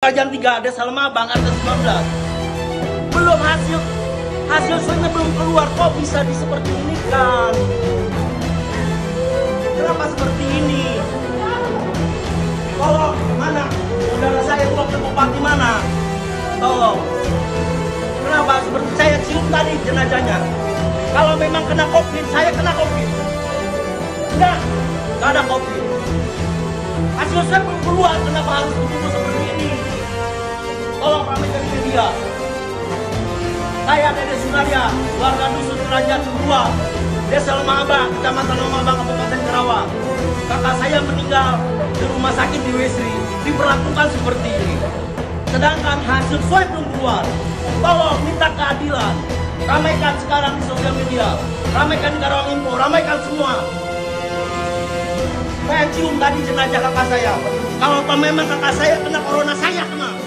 Jam 3 ada Salma Bang RT 19. Belum hasil swabnya belum keluar, kok bisa seperti ini kan? Kenapa seperti ini? Tolong, mana? Saudara saya wakil bupati mana? Tolong. Kenapa seperti saya cium tadi jenazahnya? Kalau memang kena COVID, saya kena COVID. Enggak ada COVID. Hasil swab belum keluar, kenapa harus ditutup seperti ini? Tolong ramaikan di media. Saya Dede Sunaria, warga Dusun Kerajaan Kedua, Desa Lemah Abang, Kecamatan Lemah Abang, Kabupaten Karawang. Kakak saya meninggal di rumah sakit di Wesri, diperlakukan seperti ini. Sedangkan hasil swab belum keluar. Tolong minta keadilan. Ramaikan sekarang di sosial media, ramaikan di Karawang Info, ramaikan semua. Saya cium tadi jenazah kakak saya. Kalau memang kakak saya kena corona, saya kena.